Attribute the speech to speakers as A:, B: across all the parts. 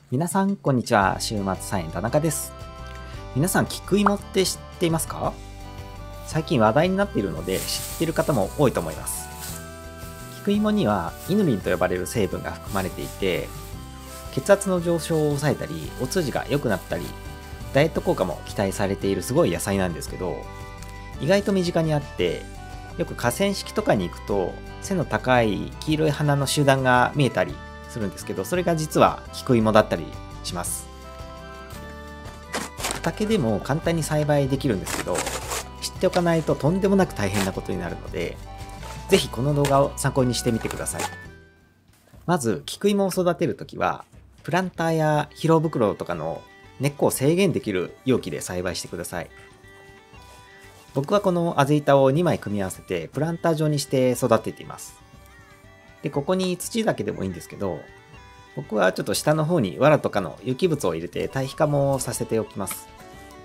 A: 皆さん、こんにちは。週末菜園田中です。皆さん、菊芋って知っていますか？最近話題になっているので、知っている方も多いと思います。菊芋には、イヌリンと呼ばれる成分が含まれていて、血圧の上昇を抑えたり、お通じが良くなったり、ダイエット効果も期待されているすごい野菜なんですけど、意外と身近にあって、よく河川敷とかに行くと、背の高い黄色い花の集団が見えたりするんですけど、それが実は菊芋だったりします。畑でも簡単に栽培できるんですけど、知っておかないととんでもなく大変なことになるので、ぜひこの動画を参考にしてみてください。まず、菊芋を育てるときは、プランターや疲労袋とかの根っこを制限できる容器で栽培してください。僕はこのあぜ板を2枚組み合わせてプランター状にして育てています。で、ここに土だけでもいいんですけど、僕はちょっと下の方に藁とかの有機物を入れて堆肥化もさせておきます。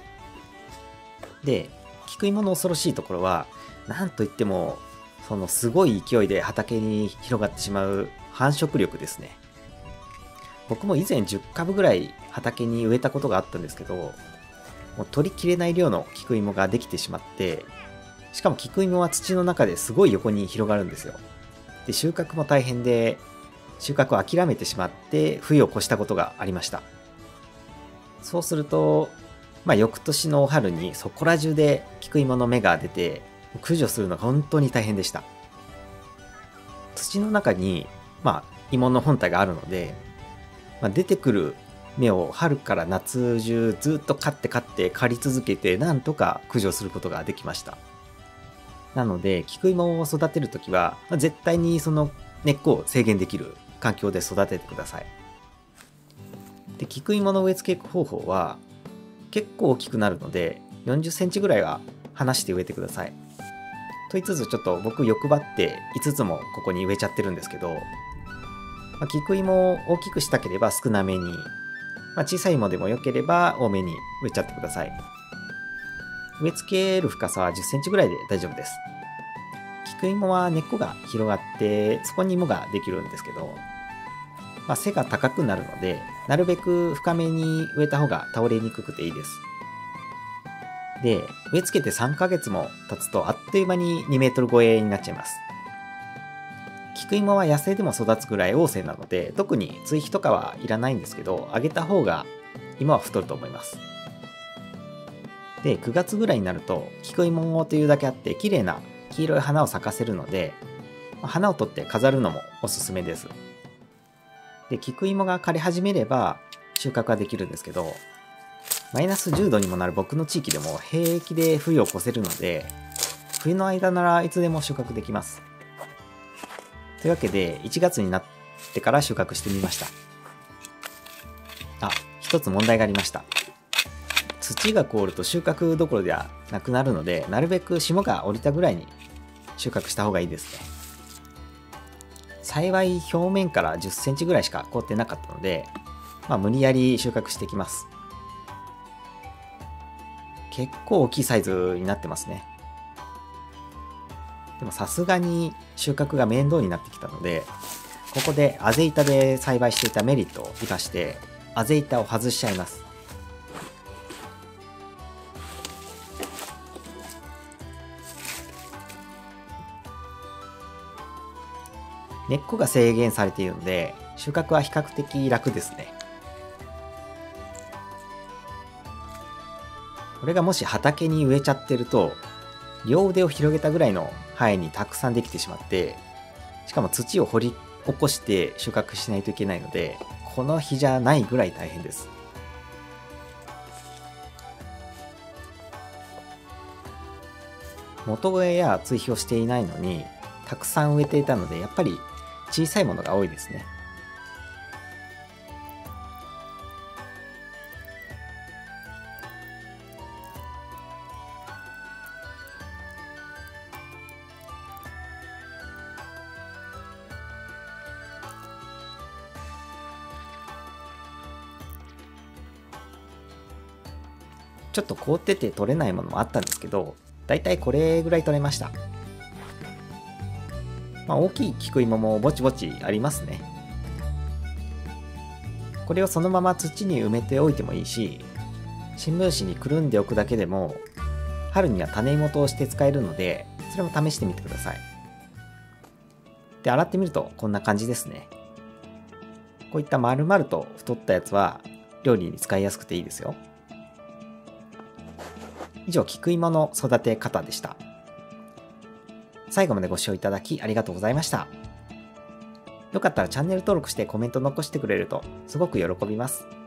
A: で、菊芋の恐ろしいところは、なんといっても、そのすごい勢いで畑に広がってしまう繁殖力ですね。僕も以前10株ぐらい畑に植えたことがあったんですけど、もう取りきれない量の菊芋ができてしまって、しかも菊芋は土の中ですごい横に広がるんですよ。で、収穫も大変で、収穫を諦めてしまって冬を越したことがありました。そうすると、翌年の春にそこら中で菊芋の芽が出て、駆除するのが本当に大変でした。土の中に、芋の本体があるので、出てくる芽を春から夏中ずっと刈って刈り続けてなんとか駆除することができました。なので菊芋を育てるときは絶対にその根っこを制限できる環境で育ててください。で、菊芋の植え付け方法は結構大きくなるので40センチぐらいは離して植えてください。と言いつつちょっと僕欲張って5つもここに植えちゃってるんですけど、菊芋を大きくしたければ少なめに、小さい芋でも良ければ多めに植えちゃってください。植え付ける深さは10センチぐらいで大丈夫です。菊芋は根っこが広がってそこに芋ができるんですけど、背が高くなるのでなるべく深めに植えた方が倒れにくくていいです。で、植え付けて3ヶ月も経つとあっという間に2メートル超えになっちゃいます。菊芋は野生でも育つぐらい旺盛なので、特に追肥とかはいらないんですけど、あげた方が芋は太ると思います。で、9月ぐらいになると菊芋というだけあって綺麗な黄色い花を咲かせるので、花を取って飾るのもおすすめです。で、菊芋が枯れ始めれば収穫ができるんですけど、マイナス10度にもなる僕の地域でも平気で冬を越せるので、冬の間ならいつでも収穫できます。というわけで1月になってから収穫してみました。一つ問題がありました。土が凍ると収穫どころではなくなるので、なるべく霜が降りたぐらいに収穫した方がいいですね。幸い表面から10センチぐらいしか凍ってなかったので、無理やり収穫していきます。結構大きいサイズになってますね。でもさすがに収穫が面倒になってきたので、ここであぜ板で栽培していたメリットを生かしてあぜ板を外しちゃいます。根っこが制限されているので収穫は比較的楽ですね。これがもし畑に植えちゃってると、両腕を広げたぐらいの範囲にたくさんできてしまって、しかも土を掘り起こして収穫しないといけないので、この日じゃないぐらい大変です。元植えや追肥をしていないのにたくさん植えていたので、やっぱり小さいものが多いですね。ちょっと凍ってて取れないものもあったんですけど、だいたいこれぐらい取れました。大きい菊芋もぼちぼちありますね。 これをそのまま土に埋めておいてもいいし、新聞紙にくるんでおくだけでも春には種芋として使えるので、それも試してみてください。で、洗ってみるとこんな感じですね。こういった丸々と太ったやつは料理に使いやすくていいですよ。以上、菊芋の育て方でした。最後までご視聴いただきありがとうございました。よかったらチャンネル登録してコメント残してくれるとすごく喜びます。